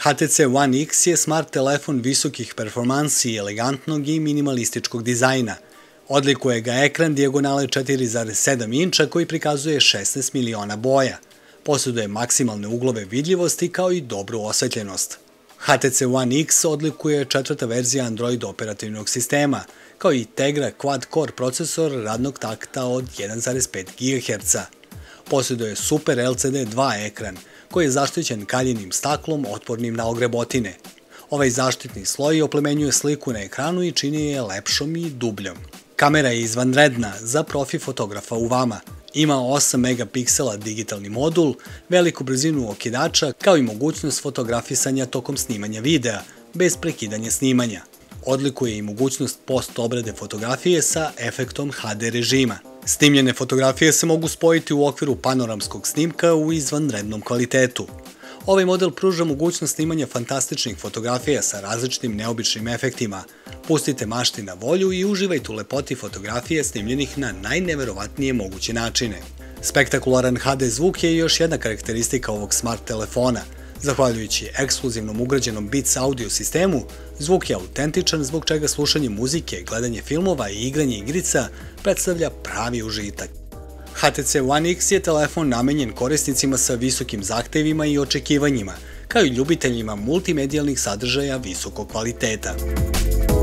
HTC One X je smart telefon visokih performansi, elegantnog i minimalističkog dizajna. Odlikuje ga ekran dijagonale 4,7 inča koji prikazuje 16 miliona boja. Posjeduje maksimalne uglove vidljivosti kao i dobru osvetljenost. HTC One X odlikuje četvrta verzija Android operativnog sistema, kao i Tegra quad-core procesor radnog takta od 1,5 GHz. Posjeduje Super LCD 2 ekran, koji je zaštićen kaljenim staklom otpornim na ogrebotine. Ovaj zaštitni sloj oplemenjuje sliku na ekranu i čini je lepšom i dubljom. Kamera je izvanredna za profi fotografa u vama. Ima 8 megapiksela digitalni modul, veliku brzinu okidača, kao i mogućnost fotografisanja tokom snimanja videa, bez prekidanja snimanja. Odlikuje i mogućnost post-obrade fotografije sa efektom HD režima. Snimljene fotografije se mogu spojiti u okviru panoramskog snimka u izvanrednom kvalitetu. Ovaj model pruža mogućnost snimanja fantastičnih fotografija sa različitim neobičnim efektima. Pustite mašti na volju i uživajte u lepoti fotografije snimljenih na najneverovatnije moguće načine. Spektakularan HD zvuk je još jedna karakteristika ovog smart telefona. Zahvaljujući ekskluzivnom ugrađenom Beats audio sistemu, zvuk je autentičan zbog čega slušanje muzike, gledanje filmova i igranje igrica predstavlja pravi užitak. HTC One X je telefon namenjen korisnicima sa visokim zahtevima i očekivanjima, kao i ljubiteljima multimedijalnih sadržaja visokog kvaliteta.